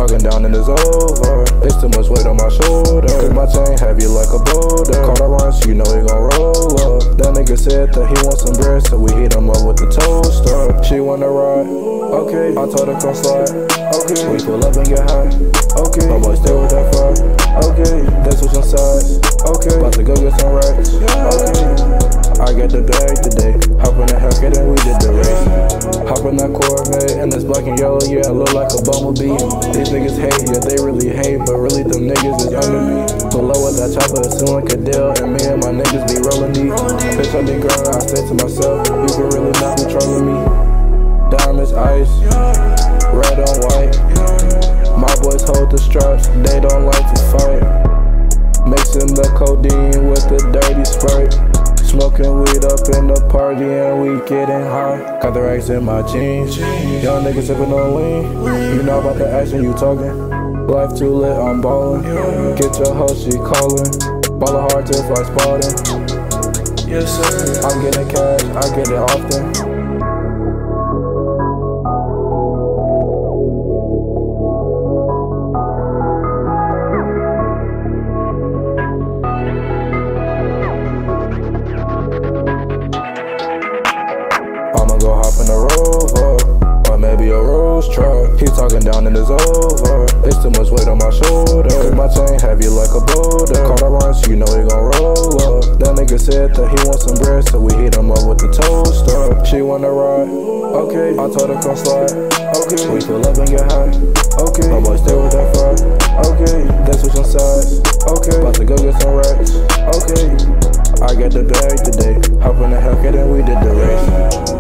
talking down and it's over. It's too much weight on my shoulder. Cause my chain heavy like a boulder. Caught a run, so you know he gon' roll up. That nigga said that he wants some bread, so we heat him up with the toaster. She wanna ride, okay. I told her come slide, okay. We pull up and get high, okay. My boy stay with that fire, okay. They switch on sides, okay. About to go get some racks, okay. I got the bag today. Hop in the Hellcat and we did the race. Hop in that Corvette and it's black and yellow, yeah, I look like a bumblebee. These niggas hate, yeah, they really hate, but really them niggas is under me. Below with that chopper, it seem like a deal, and me and my niggas be rolling deep. Bitch, I be grinding, I say to myself, you can really not be trolling me. Diamonds, ice, red on white. My boys hold the straps, they don't like to fight. Mixing the codeine with the dirty Sprite. Smoking weed up in the party and we getting high. Got the racks in my jeans. Young niggas sippin' on lean. You know about the action you talking. Life too lit, I'm ballin'. Get your hoe, she callin'. Ballin' hard just like Spartan. Yes sir. I'm getting cash, I get it often. I'ma go hop in a Rover, or maybe a Rolls truck. He talking down and it's over. It's too much weight on my shoulder. Cause my chain heavy like a boulder. Caught a run, so you know he gon' roll up. That nigga said that he wants some bread, so we heat him up with the toaster. She wanna ride, okay. I told her come slide, okay. We pull up and get high, okay. My boy stay with that fire, okay. They switch on sides, okay. About to go get some racks, okay. I got the bag today. Hop in the Hellcat and we did the race.